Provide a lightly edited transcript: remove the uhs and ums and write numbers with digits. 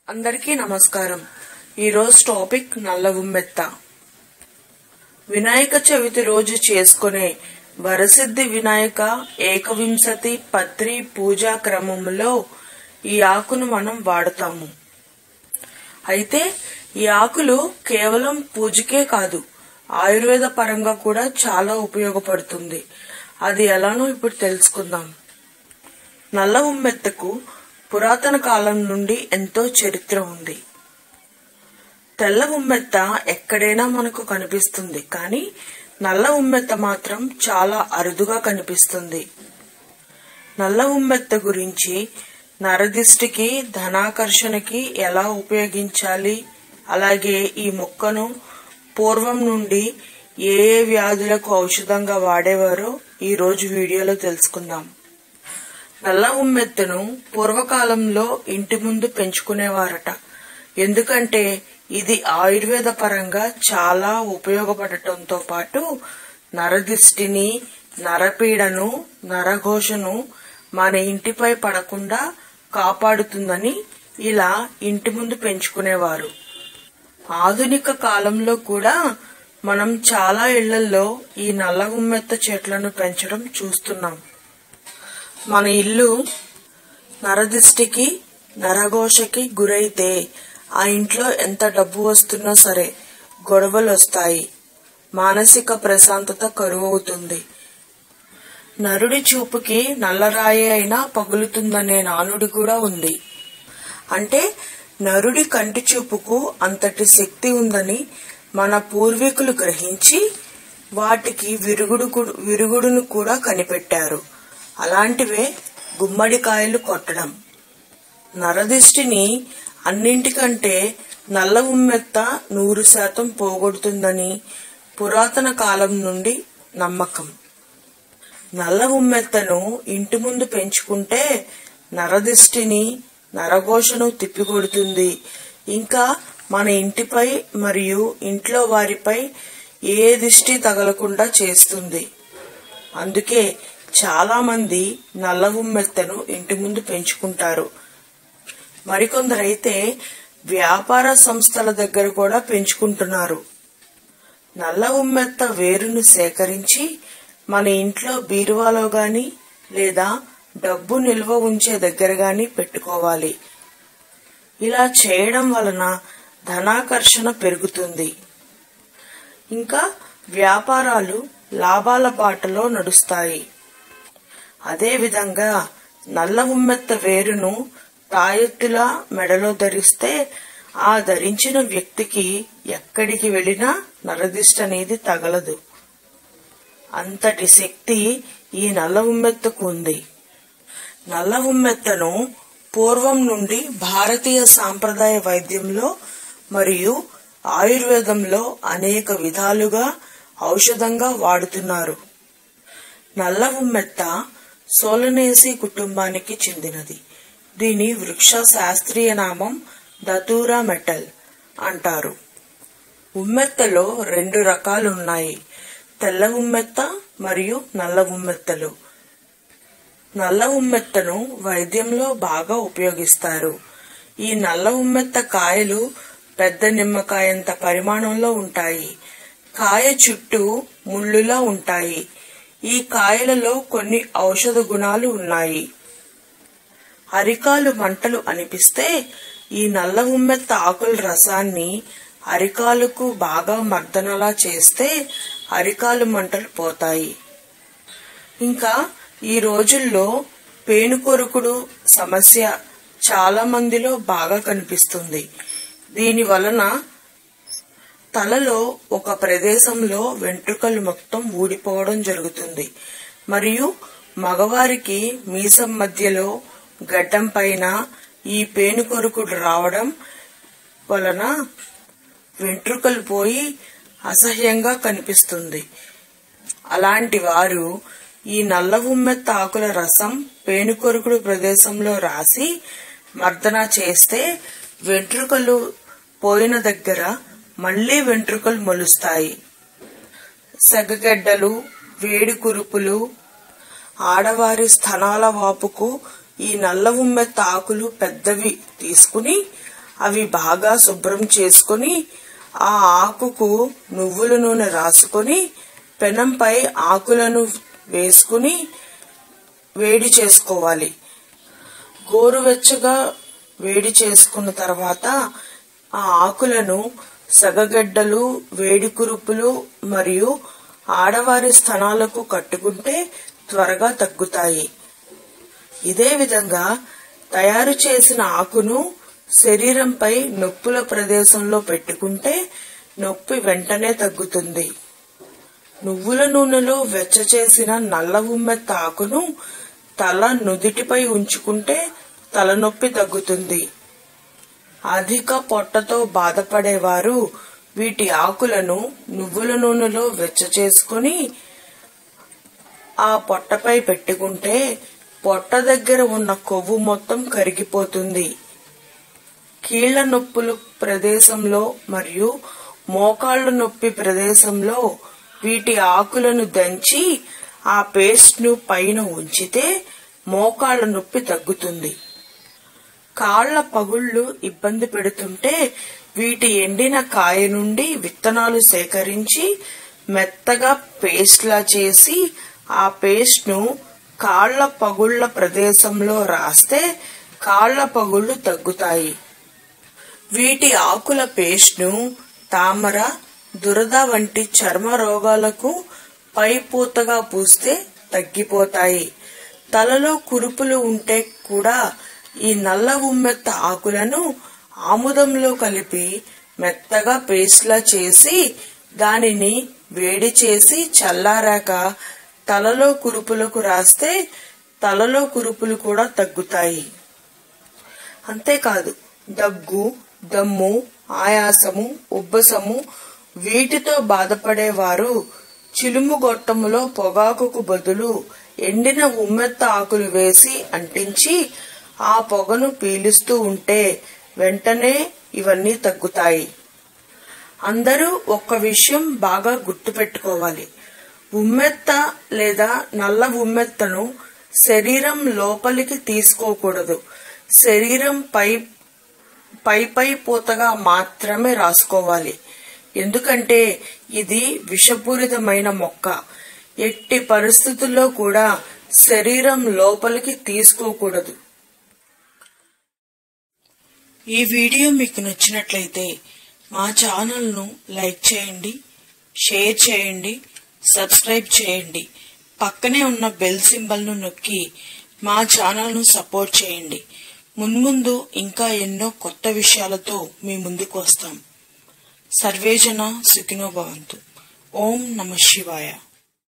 అందరికీ నమస్కారం. ఈరోజు టాపిక్ నల్ల ఉమ్మెత్త. వినాయక చవితి రోజు చేసుకునే వరసిద్ధి వినాయక ఏకవింశతి పత్రి పూజా క్రమంలో ఈ ఆకును మనం వాడతాము. అయితే ఈ ఆకులు కేవలం పూజకే కాదు, ఆయుర్వేద పరంగా కూడా చాలా ఉపయోగపడుతుంది. అది ఎలానో ఇప్పుడు తెలుసుకుందాం. నల్ల ఉమ్మెత్తకు పురాతన కాలం నుండి ఎంతో చరిత్ర ఉంది. తెల్ల ఉమ్మెత్త ఎక్కడైనా మనకు కనిపిస్తుంది, కానీ నల్ల ఉమ్మెత్త మాత్రం చాలా అరుదుగా కనిపిస్తుంది. నల్ల ఉమ్మెత్త గురించి నరదిష్టికి, ధనాకర్షణకి ఎలా ఉపయోగించాలి, అలాగే ఈ మొక్కను పూర్వం నుండి ఏ వ్యాధులకు ఔషధంగా వాడేవారో ఈ రోజు వీడియోలో తెలుసుకుందాం. నల్ల ఉమ్మెత్తను పూర్వకాలంలో ఇంటి ముందు పెంచుకునేవారట. ఎందుకంటే ఇది ఆయుర్వేద పరంగా చాలా ఉపయోగపడటంతో పాటు నరదిష్టిని, నరపీడను, నరఘోషను మన ఇంటిపై పడకుండా కాపాడుతుందని ఇలా ఇంటి ముందు పెంచుకునేవారు. ఆధునిక కాలంలో కూడా మనం చాలా ఇళ్లలో ఈ నల్ల ఉమ్మెత్త చెట్లను పెంచడం చూస్తున్నాం. మన ఇల్లు నరదిష్టికి, నరఘోషకి గురైతే ఆ ఇంట్లో ఎంత డబ్బు వస్తున్నా సరే గొడవలు వస్తాయి, మానసిక ప్రశాంతత కరువవుతుంది. నరుడి చూపుకి నల్లరాయి అయినా పగులుతుందనే నానుడి కూడా ఉంది. అంటే నరుడి కంటి చూపుకు అంతటి శక్తి ఉందని మన పూర్వీకులు గ్రహించి వాటికి విరుగుడును కూడా కనిపెట్టారు. అలాంటివే గుమ్మడికాయలు కొట్టడం. నరదిష్టిని అన్నింటికంటే నల్ల ఉమ్మెత్త 100% పోగొడుతుందని పురాతన కాలం నుండి నమ్మకం. నల్ల ఉమ్మెత్తను ఇంటి ముందు పెంచుకుంటే నరదిష్టిని, నరఘోషను తిప్పికొడుతుంది. ఇంకా మన ఇంటిపై మరియు ఇంట్లో వారిపై ఏ దిష్టి తగలకుండా చేస్తుంది. అందుకే చాలా మంది నల్ల ఉమ్మెత్తను ఇంటి ముందు పెంచుకుంటారు. మరికొందరైతే వ్యాపార సంస్థల దగ్గర కూడా పెంచుకుంటున్నారు. నల్ల ఉమ్మెత్త వేరును సేకరించి మన ఇంట్లో బీరువాలో గాని లేదా డబ్బు నిల్వ ఉంచే దగ్గర గాని పెట్టుకోవాలి. ఇలా చేయడం వలన ధనాకర్షణ పెరుగుతుంది. ఇంకా వ్యాపారాలు లాభాల బాటలో నడుస్తాయి. అదేవిధంగా నల్ల ఉమ్మెత్త వేరును తాయెత్తులా మెడలో ధరిస్తే ఆ ధరించిన వ్యక్తికి ఎక్కడికి వెళ్లినా నరదిష్టి అనేది తగలదు. అంతటి శక్తి ఈ నల్ల ఉమ్మెత్తకు ఉంది. నల్ల ఉమ్మెత్తను పూర్వం నుండి భారతీయ సాంప్రదాయ వైద్యంలో మరియు ఆయుర్వేదంలో అనేక విధాలుగా ఔషధంగా వాడుతున్నారు. నల్ల ఉమ్మెత్త సోలనేసి కుటుంబానికి చెందినది. దీని వృక్ష శాస్త్రీయ నామం దతూరా మెటల్ అంటారు. ఉమ్మెత్తలో 2 రకాలున్నాయి, తెల్ల ఉమ్మెత్త మరియు నల్ల ఉమ్మెత్తలు. నల్ల ఉమ్మెత్తను వైద్యంలో బాగా ఉపయోగిస్తారు. ఈ నల్ల ఉమ్మెత్త కాయలు పెద్ద నిమ్మకాయంత పరిమాణంలో ఉంటాయి. కాయ చుట్టూ ముళ్ళులా ఉంటాయి. ఈ కాయలలో కొన్ని ఔషధ గుణాలు ఉన్నాయి. అరికాలు మంటలు అనిపిస్తే ఈ నల్ల ఉమ్మెత్త ఆకుల రసాన్ని అరికాలకు బాగా మర్దనలా చేస్తే అరికాలు మంటలు పోతాయి. ఇంకా ఈ రోజుల్లో పేనుకొరుకుడు సమస్య చాలా మందిలో బాగా కనిపిస్తుంది. దీని వలన తలలో ఒక ప్రదేశంలో వెంట్రుకలు మొత్తం ఊడిపోవడం జరుగుతుంది. మరియు మగవారికి మీసం మధ్యలో, గడ్డం పైన ఈ పేనుకొరుకుడు రావడం వలన వెంట్రుకలు పోయి అసహ్యంగా కనిపిస్తుంది. అలాంటి వారు ఈ నల్ల ఉమ్మెత్త ఆకుల రసం పేనుకొరుకుడు ప్రదేశంలో రాసి మర్దన చేస్తే వెంట్రుకలు పోయిన దగ్గర మళ్లీ వెంట్రుకలు మొలుస్తాయి. సెగగెడ్డలు, వేడి కురుపులు, ఆడవారి స్తనాల వాపుకు ఈ నల్ల ఉమ్మెత్త ఆకులు పెద్దవి తీసుకుని అవి బాగా శుభ్రం చేసుకుని ఆ ఆకుకు నువ్వుల నూనె రాసుకొని పెనంపై ఆకులను వేసుకుని వేడి చేసుకోవాలి. గోరువెచ్చగా వేడి చేసుకున్న తర్వాత ఆ ఆకులను సగగడ్డలు, వేడి కురుపులు మరియు ఆడవారి స్తనాలకు కట్టుకుంటే త్వరగా తగ్గుతాయి. ఇదే విధంగా తయారు చేసిన ఆకును శరీరంపై నొప్పుల ప్రదేశంలో పెట్టుకుంటే నొప్పి వెంటనే తగ్గుతుంది. నువ్వుల నూనెలో వెచ్చచేసిన నల్ల ఉమ్మెత్త ఆకును తల నుదిటిపై ఉంచుకుంటే తలనొప్పి తగ్గుతుంది. అధిక పొట్టతో బాధపడేవారు వీటి ఆకులను నువ్వుల నూనెలో వెచ్చచేసుకుని ఆ పొట్టపై పెట్టుకుంటే పొట్ట దగ్గర ఉన్న కొవ్వు మొత్తం కరిగిపోతుంది. కీళ్ల నొప్పుల ప్రదేశంలో మరియు మోకాళ్ల నొప్పి ప్రదేశంలో వీటి ఆకులను దంచి ఆ పేస్ట్ ను పైన ఉంచితే మోకాళ్ల నొప్పి తగ్గుతుంది. కాళ్ల పగుళ్లు ఇబ్బంది పెడుతుంటే వీటి ఎండిన కాయ నుండి విత్తనాలు సేకరించి మెత్తగా పేస్ట్ లా చేసి ఆ పేస్ట్ ను కాళ్ల పగుళ్ల ప్రదేశంలో రాస్తే కాళ్ల పగుళ్లు తగ్గుతాయి. వీటి ఆకుల పేస్ట్ ను తామర, దురద వంటి చర్మ రోగాలకు పై పూతగా పూస్తే తగ్గిపోతాయి. తలలో కురుపులు ఉంటే కూడా ఈ నల్ల ఉమ్మెత్త ఆకులను ఆముదంలో కలిపి మెత్తగా పేస్ట్లా చేసి దానిని వేడి చేసి చల్లారాక తలలో కురుపులకు రాస్తే తలలో కురుపులు కూడా తగ్గుతాయి. అంతేకాదు దగ్గు, దమ్ము, ఆయాసము, ఉబ్బసము వీటితో బాధపడేవారు చిలుము గొట్టములో పొగాకుకు బదులు ఎండిన ఉమ్మెత్త ఆకులు వేసి అంటించి ఆ పొగను పీలుస్తూ ఉంటే వెంటనే ఇవన్నీ తగ్గుతాయి. అందరూ ఒక్క విషయం బాగా గుర్తుపెట్టుకోవాలి. ఉమ్మెత్త లేదా నల్ల ఉమ్మెత్తను శరీరం లోపలికి తీసుకోకూడదు. శరీరం పై పూతగా మాత్రమే రాసుకోవాలి. ఎందుకంటే ఇది విషపూరితమైన మొక్క. ఎట్టి పరిస్థితుల్లో కూడా శరీరం లోపలికి తీసుకోకూడదు. ఈ వీడియో మీకు నచ్చినట్లయితే మా ఛానల్ ను లైక్ చేయండి, షేర్ చేయండి, సబ్స్క్రైబ్ చేయండి. పక్కనే ఉన్న బెల్ సింబల్ ను నొక్కి మా ఛానల్ ను సపోర్ట్ చేయండి. మున్ముందు ఇంకా ఎన్నో కొత్త విషయాలతో మీ ముందుకు వస్తాం. సర్వేజన సుఖినో భవంతు. ఓం నమః శివాయ.